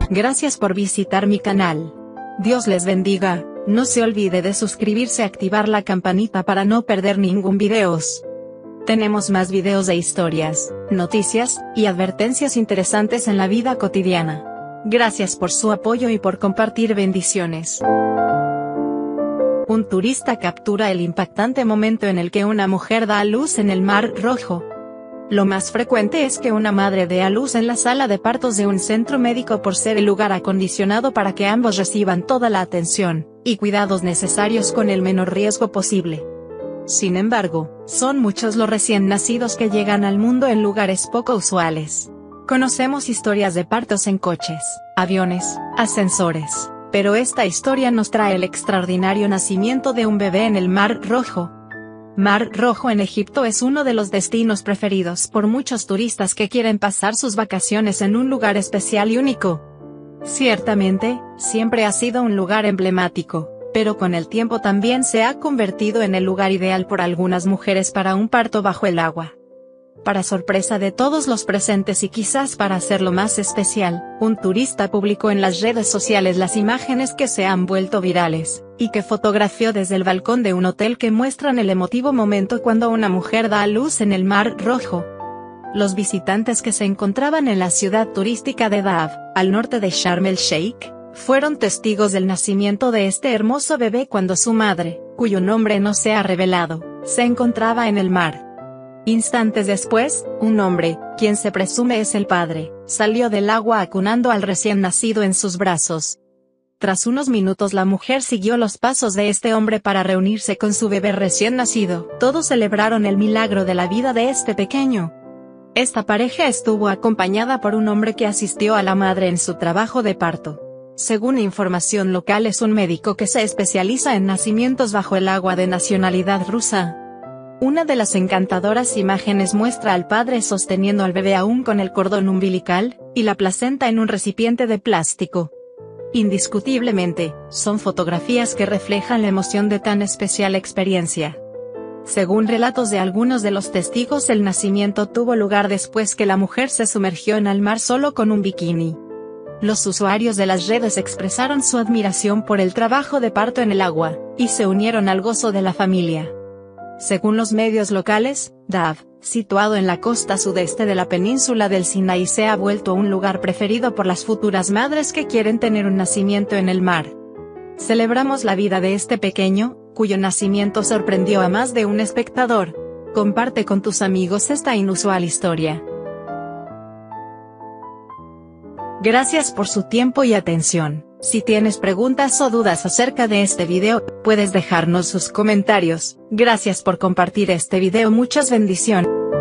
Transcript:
Gracias por visitar mi canal. Dios les bendiga. No se olvide de suscribirse y activar la campanita para no perder ningún videos. Tenemos más videos de historias, noticias, y advertencias interesantes en la vida cotidiana. Gracias por su apoyo y por compartir. Bendiciones. Un turista captura el impactante momento en el que una mujer da a luz en el Mar Rojo. Lo más frecuente es que una madre dé a luz en la sala de partos de un centro médico por ser el lugar acondicionado para que ambos reciban toda la atención y cuidados necesarios con el menor riesgo posible. Sin embargo, son muchos los recién nacidos que llegan al mundo en lugares poco usuales. Conocemos historias de partos en coches, aviones, ascensores, pero esta historia nos trae el extraordinario nacimiento de un bebé en el Mar Rojo. Mar Rojo en Egipto es uno de los destinos preferidos por muchos turistas que quieren pasar sus vacaciones en un lugar especial y único. Ciertamente, siempre ha sido un lugar emblemático, pero con el tiempo también se ha convertido en el lugar ideal por algunas mujeres para un parto bajo el agua. Para sorpresa de todos los presentes y quizás para hacerlo más especial, un turista publicó en las redes sociales las imágenes que se han vuelto virales, y que fotografió desde el balcón de un hotel que muestran el emotivo momento cuando una mujer da a luz en el Mar Rojo. Los visitantes que se encontraban en la ciudad turística de Dahab, al norte de Sharm el Sheikh, fueron testigos del nacimiento de este hermoso bebé cuando su madre, cuyo nombre no se ha revelado, se encontraba en el mar. Instantes después, un hombre, quien se presume es el padre, salió del agua acunando al recién nacido en sus brazos. Tras unos minutos la mujer siguió los pasos de este hombre para reunirse con su bebé recién nacido. Todos celebraron el milagro de la vida de este pequeño. Esta pareja estuvo acompañada por un hombre que asistió a la madre en su trabajo de parto. Según información local, es un médico que se especializa en nacimientos bajo el agua de nacionalidad rusa. Una de las encantadoras imágenes muestra al padre sosteniendo al bebé aún con el cordón umbilical, y la placenta en un recipiente de plástico. Indiscutiblemente, son fotografías que reflejan la emoción de tan especial experiencia. Según relatos de algunos de los testigos, el nacimiento tuvo lugar después que la mujer se sumergió en el mar solo con un bikini. Los usuarios de las redes expresaron su admiración por el trabajo de parto en el agua, y se unieron al gozo de la familia. Según los medios locales, Dahab, situado en la costa sudeste de la península del Sinaí, se ha vuelto un lugar preferido por las futuras madres que quieren tener un nacimiento en el mar. Celebramos la vida de este pequeño, cuyo nacimiento sorprendió a más de un espectador. Comparte con tus amigos esta inusual historia. Gracias por su tiempo y atención. Si tienes preguntas o dudas acerca de este video, puedes dejarnos sus comentarios. Gracias por compartir este video. Muchas bendiciones.